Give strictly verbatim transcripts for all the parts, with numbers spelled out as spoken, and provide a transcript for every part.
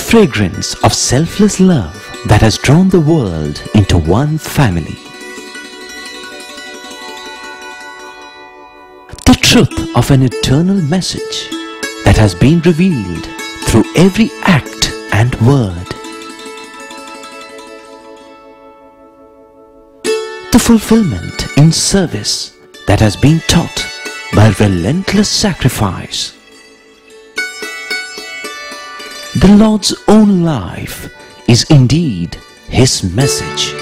fragrance of selfless love that has drawn the world into one family. The truth of an eternal message that has been revealed through every act and word. The fulfillment in service that has been taught by relentless sacrifice. The Lord's own life is indeed His message.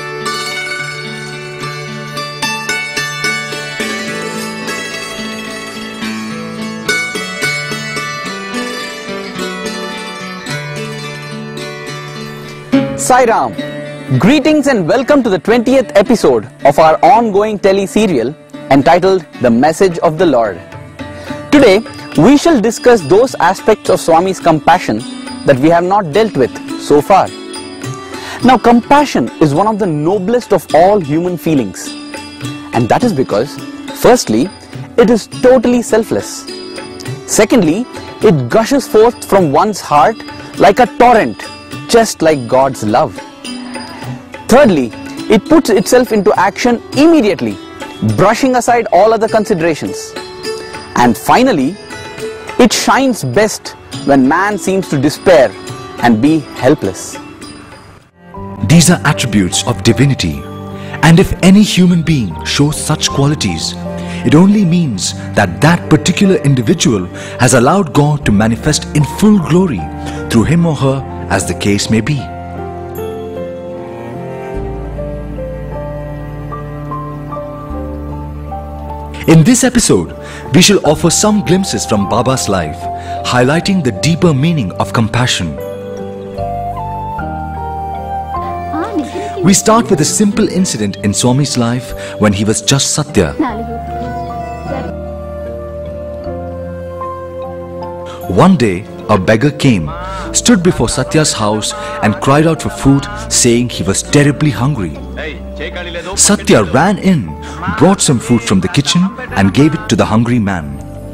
Sai Ram. Greetings and welcome to the twentieth episode of our ongoing tele-serial entitled The Message of the Lord. Today, we shall discuss those aspects of Swami's compassion that we have not dealt with so far. Now, compassion is one of the noblest of all human feelings. And that is because, firstly, it is totally selfless. Secondly, it gushes forth from one's heart like a torrent, just like God's love. Thirdly, it puts itself into action immediately, brushing aside all other considerations. And finally, it shines best when man seems to despair and be helpless. These are attributes of divinity, and if any human being shows such qualities, it only means that that particular individual has allowed God to manifest in full glory through him or her, as the case may be. In this episode, we shall offer some glimpses from Baba's life, highlighting the deeper meaning of compassion. We start with a simple incident in Swami's life when he was just Satya. One day, a beggar came, stood before Satya's house and cried out for food, saying he was terribly hungry. Satya ran in, brought some food from the kitchen and gave it to the hungry man.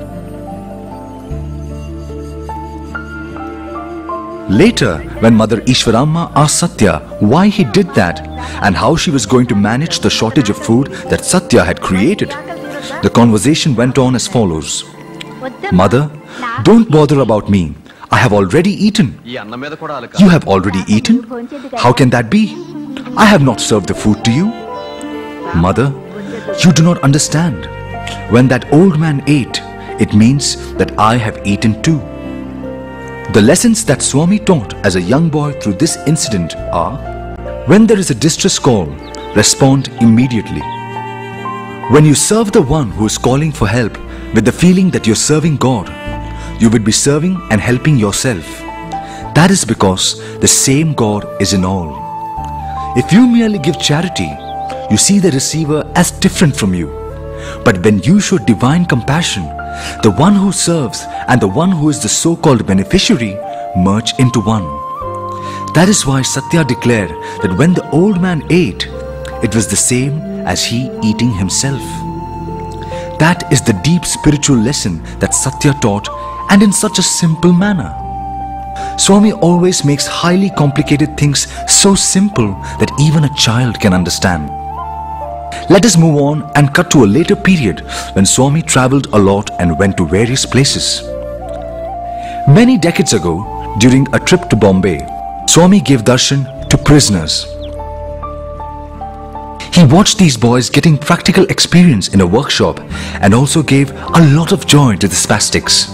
Later, when Mother Ishwaramma asked Satya why he did that and how she was going to manage the shortage of food that Satya had created, the conversation went on as follows. Mother, don't bother about me. I have already eaten. You have already eaten? How can that be? I have not served the food to you. Mother, you do not understand. When that old man ate, it means that I have eaten too. The lessons that Swami taught as a young boy through this incident are: when there is a distress call, respond immediately. When you serve the one who is calling for help with the feeling that you're serving God, you will be serving and helping yourself. That is because the same God is in all. If you merely give charity, you see the receiver as different from you. But when you show divine compassion, the one who serves and the one who is the so-called beneficiary merge into one. That is why Satya declared that when the old man ate, it was the same as he eating himself. That is the deep spiritual lesson that Satya taught, and in such a simple manner. Swami always makes highly complicated things so simple that even a child can understand. Let us move on and cut to a later period when Swami travelled a lot and went to various places. Many decades ago, during a trip to Bombay, Swami gave darshan to prisoners. He watched these boys getting practical experience in a workshop and also gave a lot of joy to the spastics.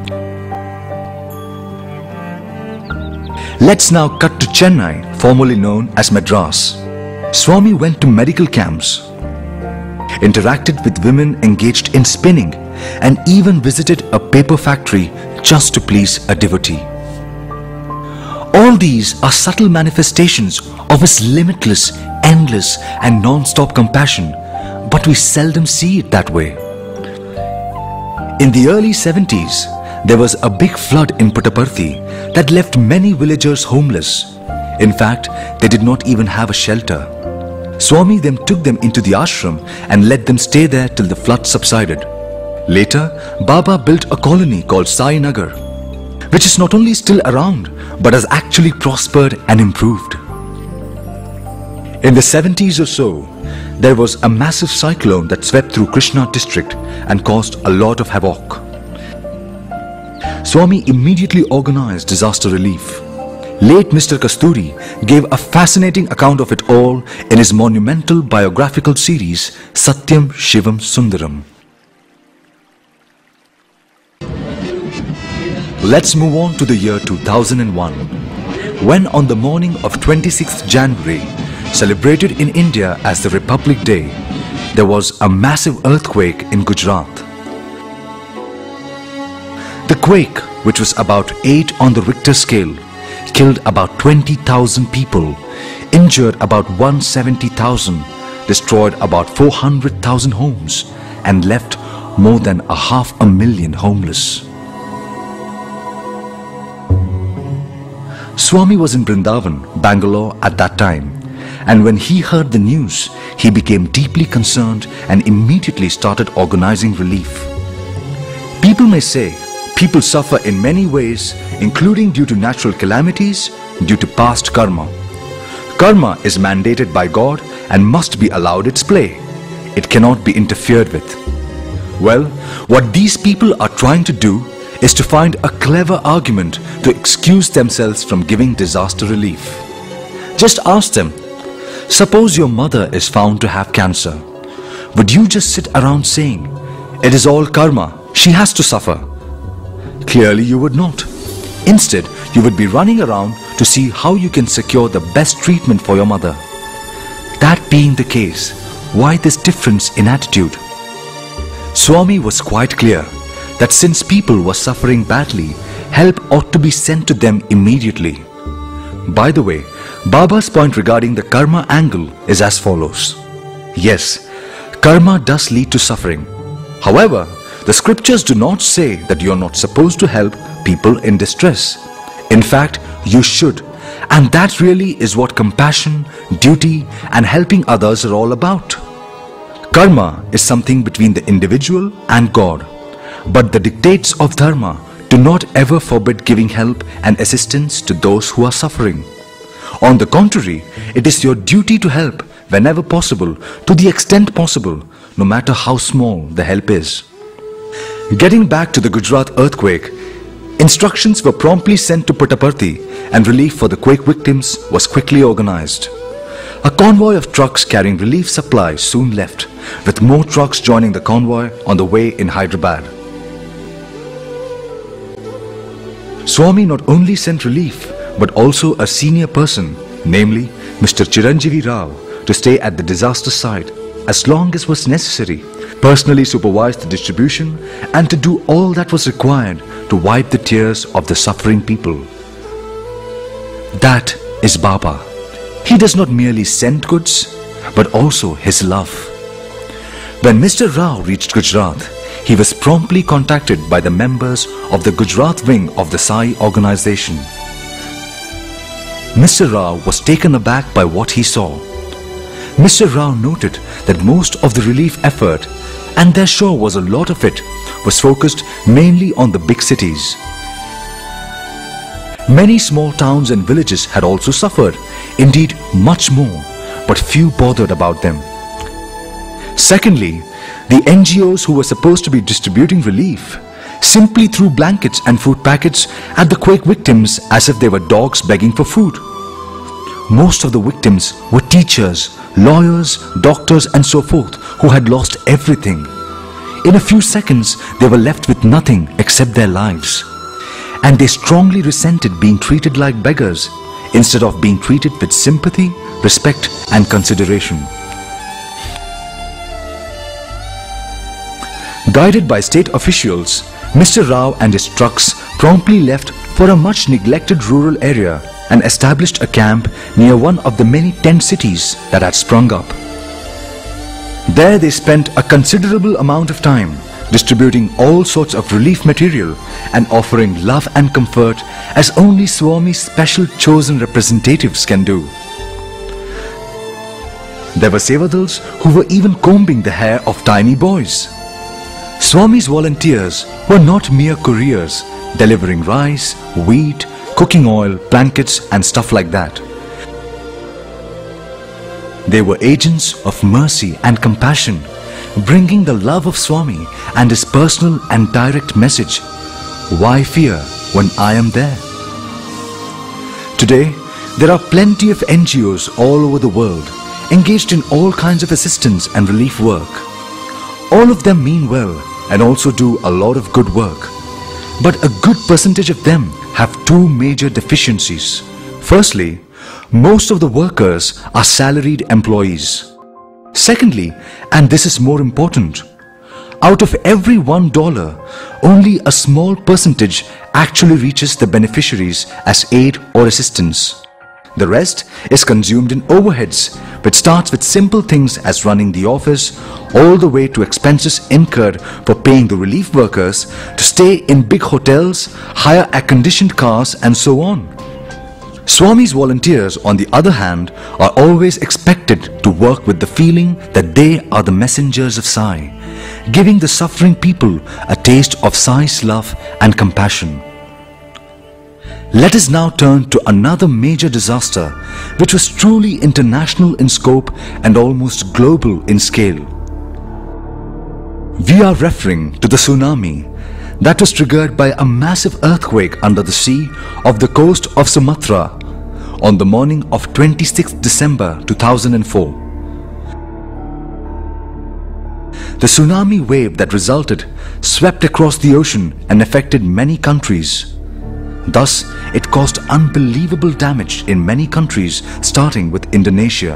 Let's now cut to Chennai, formerly known as Madras. Swami went to medical camps, interacted with women engaged in spinning, and even visited a paper factory just to please a devotee. All these are subtle manifestations of his limitless, endless and non-stop compassion, but we seldom see it that way. In the early seventies, there was a big flood in Puttaparthi that left many villagers homeless. In fact, they did not even have a shelter. Swami then took them into the ashram and let them stay there till the flood subsided. Later, Baba built a colony called Sai Nagar. which is not only still around, but has actually prospered and improved. In the seventies or so, there was a massive cyclone that swept through Krishna district and caused a lot of havoc. Swami immediately organized disaster relief. Late Mister Kasturi gave a fascinating account of it all in his monumental biographical series Satyam Shivam Sundaram. Let's move on to the year two thousand one, when on the morning of twenty-sixth January, celebrated in India as the Republic Day, there was a massive earthquake in Gujarat. The quake, which was about eight on the Richter scale, killed about twenty thousand people, injured about one hundred seventy thousand, destroyed about four hundred thousand homes, and left more than a half a million homeless. Swami was in Vrindavan, Bangalore at that time, and when he heard the news, he became deeply concerned and immediately started organizing relief. People may say, people suffer in many ways, including due to natural calamities, due to past karma. Karma is mandated by God and must be allowed its play. It cannot be interfered with. Well, what these people are trying to do is to find a clever argument to excuse themselves from giving disaster relief. Just ask them, suppose your mother is found to have cancer. Would you just sit around saying, it is all karma, she has to suffer? Clearly you would not. Instead, you would be running around to see how you can secure the best treatment for your mother. That being the case, why this difference in attitude? Swami was quite clear that since people were suffering badly, help ought to be sent to them immediately. By the way, Baba's point regarding the karma angle is as follows. Yes, karma does lead to suffering. However, the scriptures do not say that you are not supposed to help people in distress. In fact, you should. And that really is what compassion, duty, and helping others are all about. Karma is something between the individual and God. But the dictates of dharma do not ever forbid giving help and assistance to those who are suffering. On the contrary, it is your duty to help whenever possible, to the extent possible, no matter how small the help is. Getting back to the Gujarat earthquake, instructions were promptly sent to Puttaparthi and relief for the quake victims was quickly organized. A convoy of trucks carrying relief supplies soon left, with more trucks joining the convoy on the way in Hyderabad. Swami not only sent relief, but also a senior person, namely Mister Chiranjeevi Rao, to stay at the disaster site as long as was necessary, personally supervise the distribution, and to do all that was required to wipe the tears of the suffering people. That is Baba. He does not merely send goods, but also his love. When Mister Rao reached Gujarat, he was promptly contacted by the members of the Gujarat wing of the Sai organization. Mister Rao was taken aback by what he saw. Mister Rao noted that most of the relief effort, and there sure was a lot of it, was focused mainly on the big cities. Many small towns and villages had also suffered, indeed much more, but few bothered about them. Secondly, the N G Os who were supposed to be distributing relief simply threw blankets and food packets at the quake victims as if they were dogs begging for food. Most of the victims were teachers, lawyers, doctors and so forth who had lost everything. In a few seconds, they were left with nothing except their lives. And they strongly resented being treated like beggars instead of being treated with sympathy, respect and consideration. Guided by state officials, Mister Rao and his trucks promptly left for a much neglected rural area and established a camp near one of the many tent cities that had sprung up. There they spent a considerable amount of time distributing all sorts of relief material and offering love and comfort as only Swami's special chosen representatives can do. There were Sevadals who were even combing the hair of tiny boys. Swami's volunteers were not mere couriers, delivering rice, wheat, cooking oil, blankets and stuff like that. They were agents of mercy and compassion, bringing the love of Swami and his personal and direct message, "Why fear when I am there?" Today, there are plenty of N G Os all over the world, engaged in all kinds of assistance and relief work. All of them mean well and also do a lot of good work. But a good percentage of them have two major deficiencies. Firstly, most of the workers are salaried employees. Secondly, and this is more important, out of every one dollar, only a small percentage actually reaches the beneficiaries as aid or assistance. The rest is consumed in overheads, which starts with simple things as running the office, all the way to expenses incurred for paying the relief workers to stay in big hotels, hire air-conditioned cars and so on. Swami's volunteers, on the other hand, are always expected to work with the feeling that they are the messengers of Sai, giving the suffering people a taste of Sai's love and compassion. Let us now turn to another major disaster which was truly international in scope and almost global in scale. We are referring to the tsunami that was triggered by a massive earthquake under the sea off the coast of Sumatra on the morning of twenty-sixth December two thousand four. The tsunami wave that resulted swept across the ocean and affected many countries. Thus, it caused unbelievable damage in many countries, starting with Indonesia.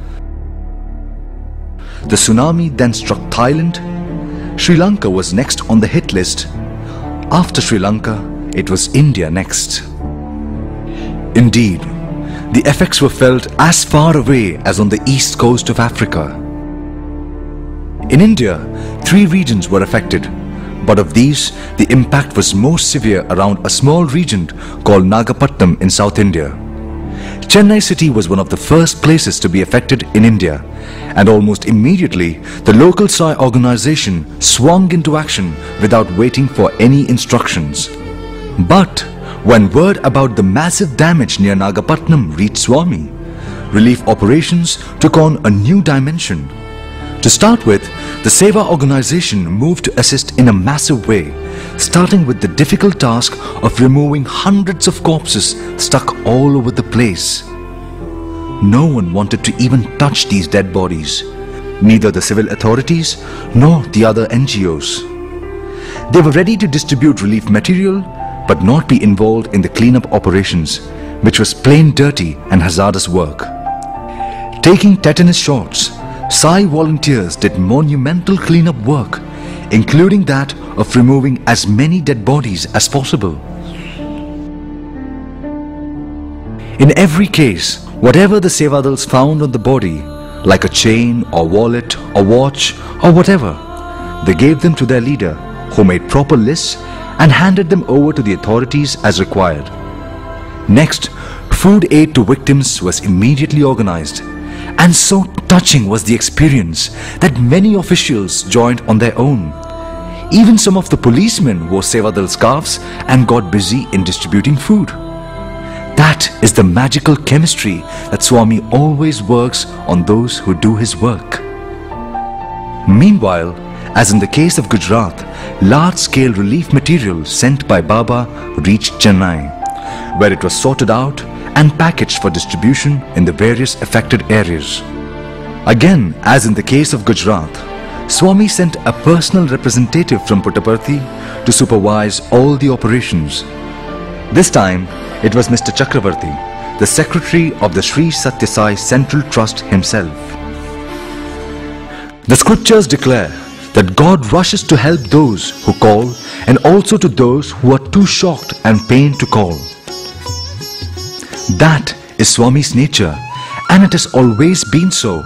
The tsunami then struck Thailand. Sri Lanka was next on the hit list. After Sri Lanka, it was India next. Indeed, the effects were felt as far away as on the east coast of Africa. In India, three regions were affected. But of these, the impact was most severe around a small region called Nagapattinam in South India. Chennai city was one of the first places to be affected in India, and almost immediately, the local Sai organization swung into action without waiting for any instructions. But when word about the massive damage near Nagapattinam reached Swami, relief operations took on a new dimension. To start with, the Seva organization moved to assist in a massive way, starting with the difficult task of removing hundreds of corpses stuck all over the place. No one wanted to even touch these dead bodies, neither the civil authorities nor the other N G Os. They were ready to distribute relief material, but not be involved in the cleanup operations, which was plain dirty and hazardous work. Taking tetanus shots, Sai volunteers did monumental cleanup work, including that of removing as many dead bodies as possible. In every case, whatever the Sevadals found on the body, like a chain or wallet or watch or whatever, they gave them to their leader, who made proper lists and handed them over to the authorities as required. Next, food aid to victims was immediately organized. And so touching was the experience that many officials joined on their own. Even some of the policemen wore Sevadal scarves and got busy in distributing food. That is the magical chemistry that Swami always works on those who do his work. Meanwhile, as in the case of Gujarat, large-scale relief material sent by Baba reached Chennai, where it was sorted out and packaged for distribution in the various affected areas. Again, as in the case of Gujarat, Swami sent a personal representative from Puttaparthi to supervise all the operations. This time, it was Mister Chakravarti, the secretary of the Sri Satya Sai Central Trust himself. The scriptures declare that God rushes to help those who call and also to those who are too shocked and pained to call. That is Swami's nature, and it has always been so.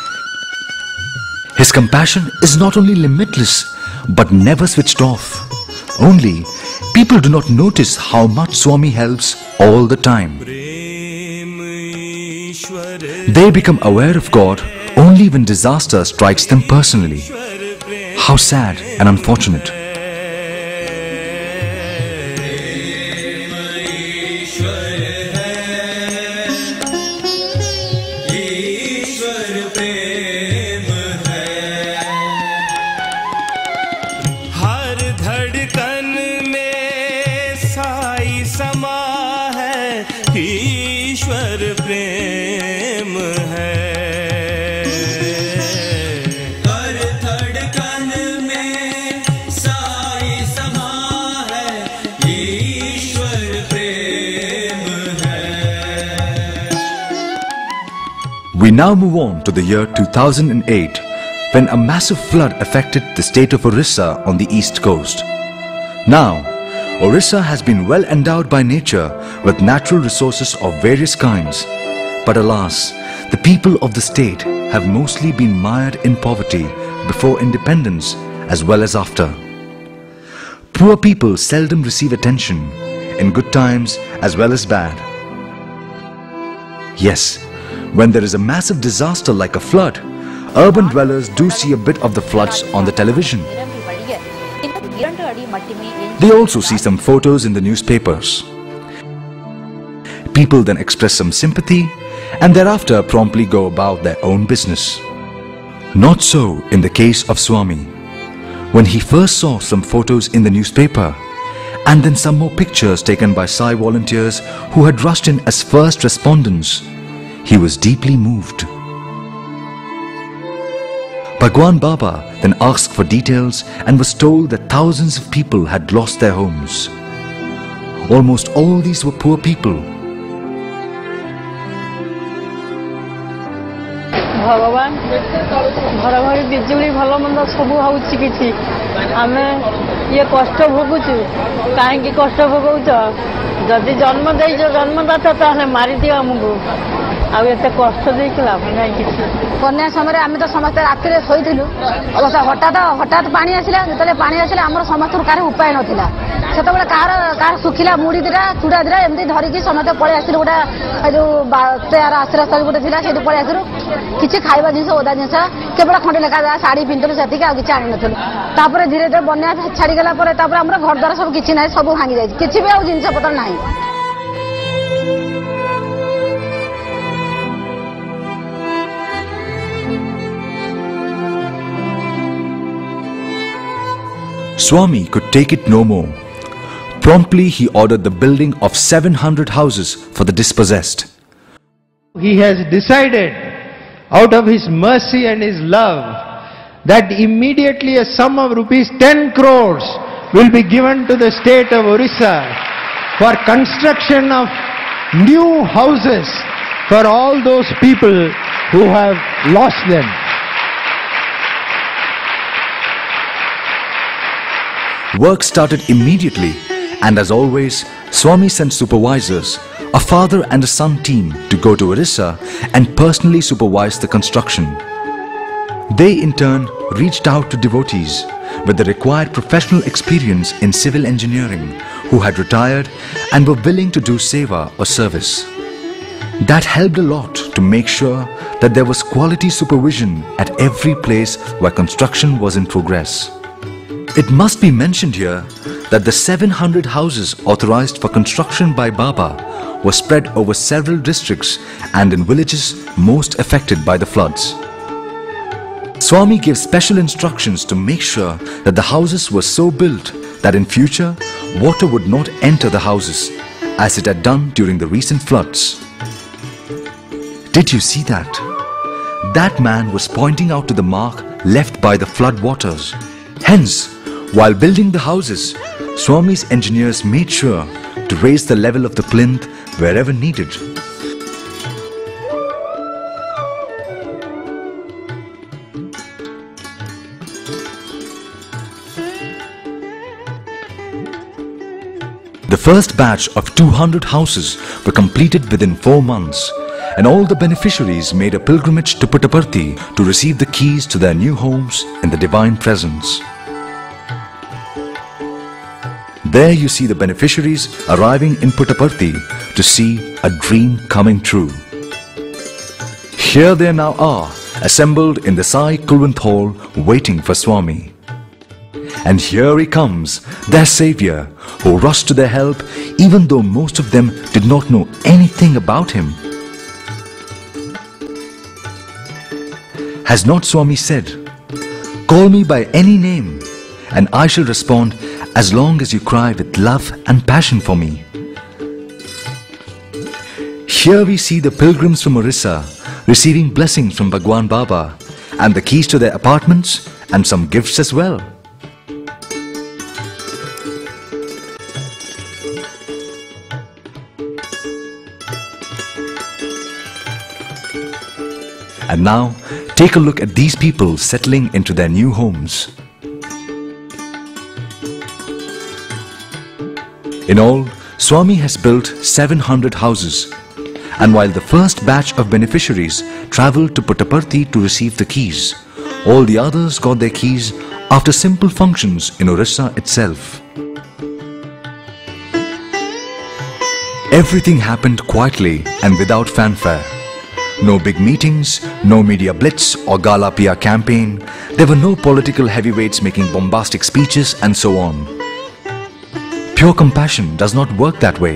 His compassion is not only limitless, but never switched off. Only, people do not notice how much Swami helps all the time. They become aware of God only when disaster strikes them personally. How sad and unfortunate. We now move on to the year two thousand eight, when a massive flood affected the state of Orissa on the east coast. Now, Orissa has been well endowed by nature with natural resources of various kinds. But alas, the people of the state have mostly been mired in poverty before independence as well as after. Poor people seldom receive attention, in good times as well as bad. Yes, when there is a massive disaster like a flood, urban dwellers do see a bit of the floods on the television. They also see some photos in the newspapers. People then express some sympathy and thereafter promptly go about their own business. Not so in the case of Swami. When he first saw some photos in the newspaper and then some more pictures taken by Sai volunteers who had rushed in as first respondents, he was deeply moved. Bhagwan Baba then asked for details and was told that thousands of people had lost their homes. Almost all these were poor people. भगवान घर घर बिजुली भल मंद सब होची आम ये कष्ट भोगुचु कहीं कष्ट भोगौच जदि जन्म दे जन्मदाता ताले मारी दियो आमको आउ एत कष्ट देख लाभ ना कि बन्या समय आम तो समस्त राति शोलु अवस्था हठात हठात पानी आसला जो पानी आसला आम समस्त कार उपाय नाला से कार कार सुखिला मुड़ी दिटा चूड़ा दिटा एमती धरिकी समस्त पलि आसलु गोटे जो तेर आश्रय स्थल गोटे थी से पलि आसलु किसी खाଇବା जिनस ओदा जिनस केवल खंडे लेखा शाढ़ी पिंधलु से आनी नथलु तापर धीरे धीरे बन्या छाड़ीगला घर द्वार सब किसी ना सब भांगी जाए किसी भी आउ जिनस पतर ना. Swami could take it no more. Promptly he ordered the building of seven hundred houses for the dispossessed. He has decided out of his mercy and his love that immediately a sum of rupees ten crores will be given to the state of Orissa for construction of new houses for all those people who have lost them. Work started immediately, and as always, Swami sent supervisors, a father and a son team, to go to Orissa and personally supervise the construction. They in turn reached out to devotees with the required professional experience in civil engineering who had retired and were willing to do seva or service. That helped a lot to make sure that there was quality supervision at every place where construction was in progress. It must be mentioned here that the seven hundred houses authorized for construction by Baba were spread over several districts and in villages most affected by the floods. Swami gave special instructions to make sure that the houses were so built that in future water would not enter the houses as it had done during the recent floods. Did you see that? That man was pointing out to the mark left by the flood waters. Hence, while building the houses, Swami's engineers made sure to raise the level of the plinth wherever needed. The first batch of two hundred houses were completed within four months, and all the beneficiaries made a pilgrimage to Puttaparthi to receive the keys to their new homes in the divine presence. There you see the beneficiaries arriving in Puttaparthi to see a dream coming true. Here they now are, assembled in the Sai Kulwant Hall, waiting for Swami. And here he comes, their savior, who rushed to their help even though most of them did not know anything about him. Has not Swami said, "Call me by any name, and I shall respond as long as you cry with love and passion for me"? Here we see the pilgrims from Orissa receiving blessings from Bhagwan Baba and the keys to their apartments and some gifts as well. And now, take a look at these people settling into their new homes. In all, Swami has built seven hundred houses. And while the first batch of beneficiaries travelled to Puttaparthi to receive the keys, all the others got their keys after simple functions in Orissa itself. Everything happened quietly and without fanfare. No big meetings, no media blitz or Gala P R campaign. There were no political heavyweights making bombastic speeches and so on. Pure compassion does not work that way.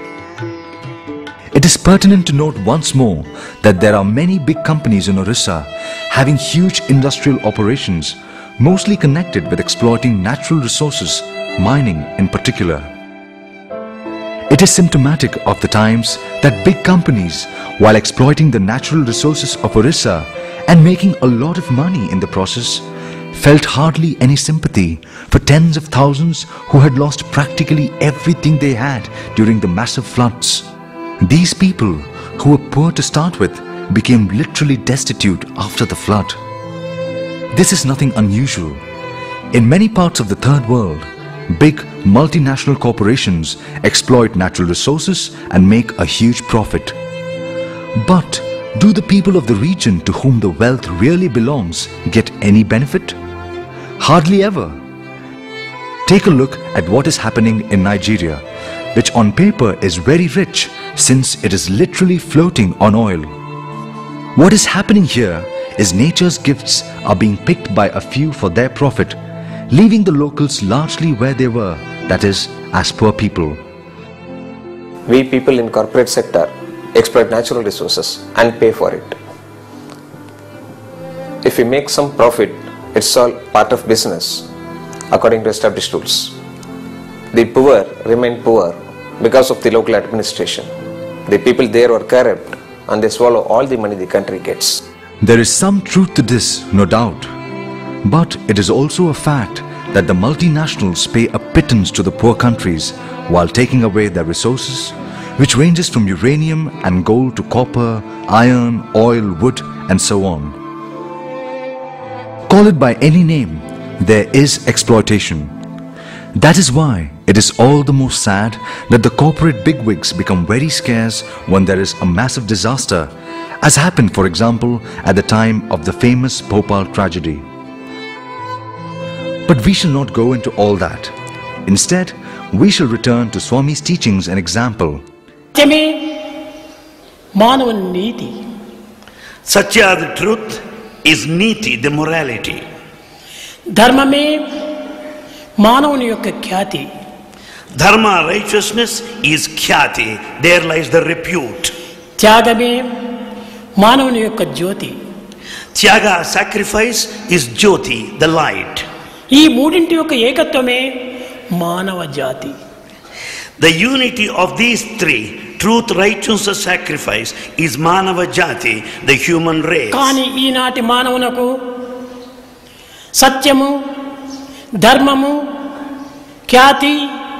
It is pertinent to note once more that there are many big companies in Orissa having huge industrial operations, mostly connected with exploiting natural resources, mining in particular. It is symptomatic of the times that big companies, while exploiting the natural resources of Orissa and making a lot of money in the process, felt hardly any sympathy for tens of thousands who had lost practically everything they had during the massive floods. These people, who were poor to start with, became literally destitute after the flood. This is nothing unusual. In many parts of the third world, big multinational corporations exploit natural resources and make a huge profit. But do the people of the region to whom the wealth really belongs get any benefit? Hardly ever. Take a look at what is happening in Nigeria, which on paper is very rich since it is literally floating on oil. What is happening here is nature's gifts are being picked by a few for their profit, leaving the locals largely where they were, that is, as poor people. We people in corporate sector exploit natural resources and pay for it. If we make some profit, it's all part of business, according to established rules. The poor remain poor because of the local administration. The people there are corrupt and they swallow all the money the country gets. There is some truth to this, no doubt. But it is also a fact that the multinationals pay a pittance to the poor countries while taking away their resources, which ranges from uranium and gold to copper, iron, oil, wood, and so on. Call it by any name, there is exploitation. That is why it is all the more sad that the corporate bigwigs become very scarce when there is a massive disaster, as happened, for example, at the time of the famous Bhopal tragedy. But we shall not go into all that. Instead, we shall return to Swami's teachings and example. Satya, the truth, is niti, the morality. Dharma mein manavani yokka khyati. Dharma, righteousness, is khyati. There lies the repute. Tyaga mein manavani yokka jyoti. Tyaga, sacrifice, is jyoti, the light. Ee moodinti yokka ekatvame manava jati. The unity of these three, truth, righteousness, sacrifice, is manava jati, the human race. Kani eenati manavanuku satyamu, dharmamu, khyati,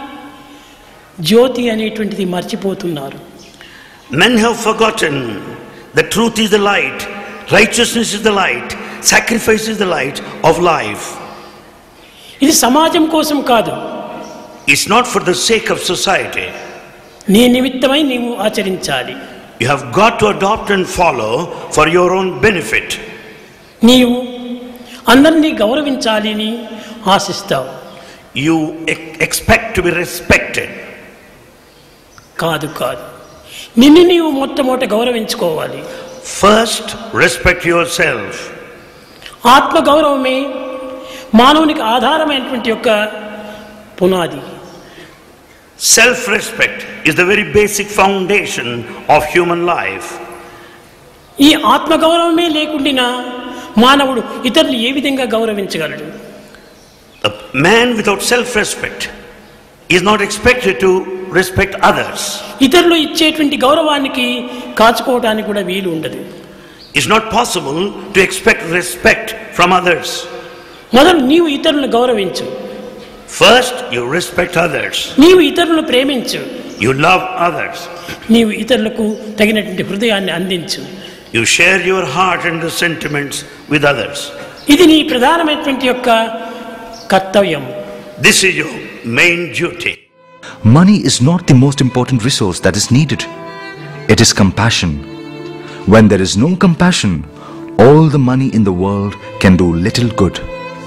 jyoti అనేటువంటిది మర్చిపోతున్నారు. Men have forgotten the truth is the light, righteousness is the light, sacrifice is the light of life. ఇది సమాజం కోసం కాదు. It's not for the sake of society. నీ నిమిత్తమై నీవు ఆచరించాలి. You have got to adopt and follow for your own benefit. నీవు అందరినీ గౌరవించాలి అని ఆశిస్తావు. You expect to be respected. కాదు కాదు. నిన్ను నీవు మొట్టమొదట గౌరవించుకోవాలి. First, respect yourself. ఆత్మ గౌరవమే మానవునికి ఆధారమైనటువంటి యొక్క పునాది. Self-respect is the very basic foundation of human life. ఈ ఆత్మగౌరవమే లేకుండా మానవుడు ఇతరులు ఏ విధంగా గౌరవించగలడు? A man without self-respect is not expected to respect others. ఇతరులు ఇచ్చేటువంటి గౌరవానికి కాచుకోవడానికి కూడా వీలు ఉండదు. It's not possible to expect respect from others. మొదలు నీవు ఇతరులను గౌరవించు. First, you respect others. నీవు ఇతరులను ప్రేమించు. You love others. నీవు ఇతరులకు తగినటువంటి హృదయాన్ని అందించు. You share your heart and the sentiments with others. ఇది నీ ప్రధానమైనటువంటి యొక్క కర్తవ్యం. This is your main duty. Money is not the most important resource that is needed. It is compassion. When there is no compassion, all the money in the world can do little good.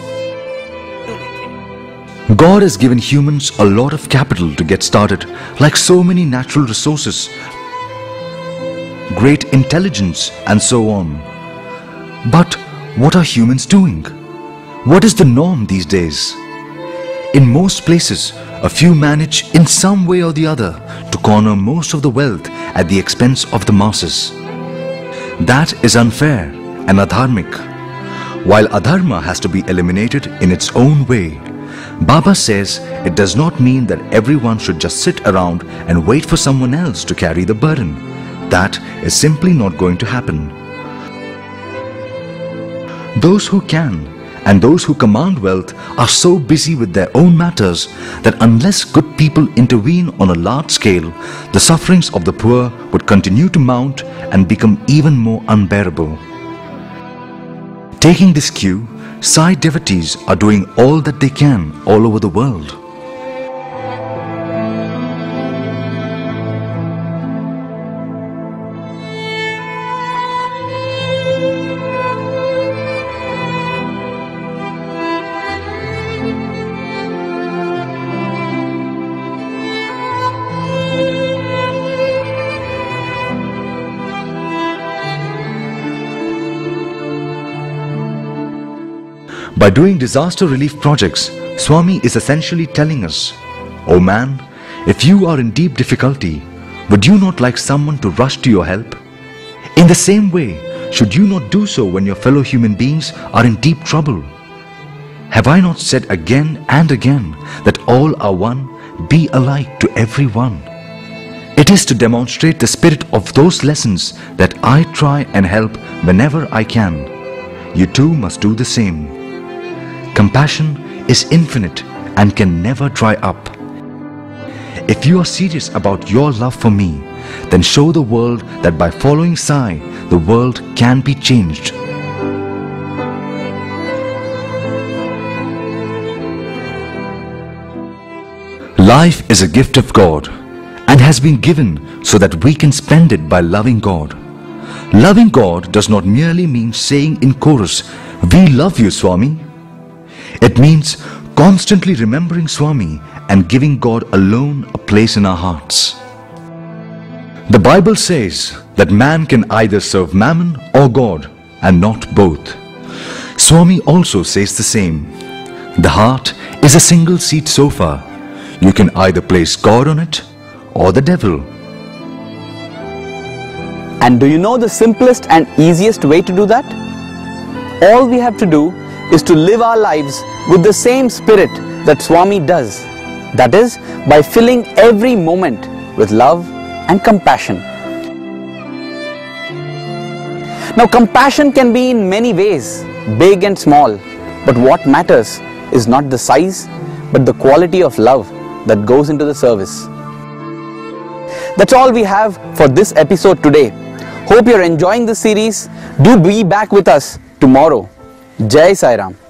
God has given humans a lot of capital to get started, like so many natural resources, great intelligence and so on. But what are humans doing? What is the norm these days? In most places, a few manage in some way or the other to corner most of the wealth at the expense of the masses. That is unfair and adharmic. While adharma has to be eliminated in its own way, Baba says it does not mean that everyone should just sit around and wait for someone else to carry the burden. That is simply not going to happen. Those who can and those who command wealth are so busy with their own matters that unless good people intervene on a large scale, the sufferings of the poor would continue to mount and become even more unbearable. Taking this cue, Sai devotees are doing all that they can all over the world. By doing disaster relief projects, Swami is essentially telling us, "Oh man, if you are in deep difficulty, would you not like someone to rush to your help? In the same way, should you not do so when your fellow human beings are in deep trouble? Have I not said again and again that all are one, be alike to everyone?" It is to demonstrate the spirit of those lessons that I try and help whenever I can. You too must do the same. Compassion is infinite and can never dry up. If you are serious about your love for me, then show the world that by following Sai, the world can be changed. Life is a gift of God and has been given so that we can spend it by loving God. Loving God does not merely mean saying in chorus, "We love you, Swami." It means constantly remembering Swami and giving God alone a place in our hearts. The Bible says that man can either serve Mammon or God and not both. Swami also says the same. The heart is a single seat sofa. You can either place God on it or the devil. And do you know the simplest and easiest way to do that? All we have to do is to live our lives with the same spirit that Swami does. That is, by filling every moment with love and compassion. Now, compassion can be in many ways, big and small, but what matters is not the size, but the quality of love that goes into the service. That's all we have for this episode today. Hope you're enjoying this series. Do be back with us tomorrow. Jai Sai Ram.